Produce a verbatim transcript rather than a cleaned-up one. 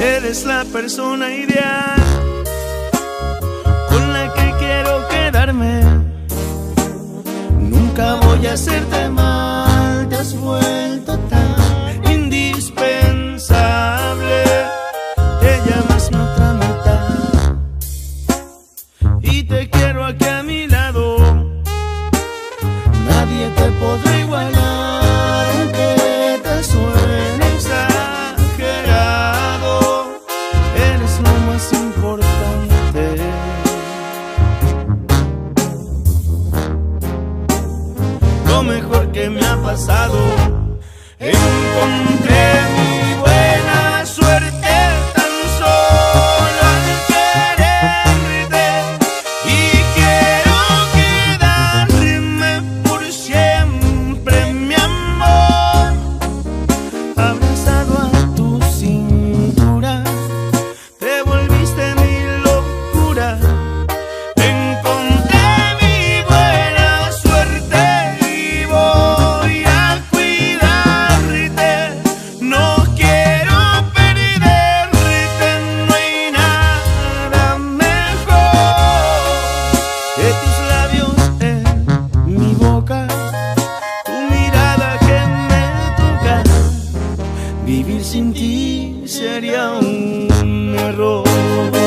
Eres la persona ideal con la que quiero quedarme. Nunca voy a hacerte mal, te has vuelto tan indispensable. Te llamas mi otra mitad y te quiero aquí a mi lado. Nadie te podrá igualar, aunque te suene exagerado. Eres lo más importante. Lo mejor que me ha pasado. Encontré mi buena suerte tan solo al quererte, y quiero quedarme por siempre, mi amor, abrazado a tu cintura. Te volviste mi locura. Encontré mi buena suerte y voy a cuidarte. No quiero perderte, no hay nada mejor que tus labios en mi boca, tu mirada que me toca. Vivir sin ti sería un error.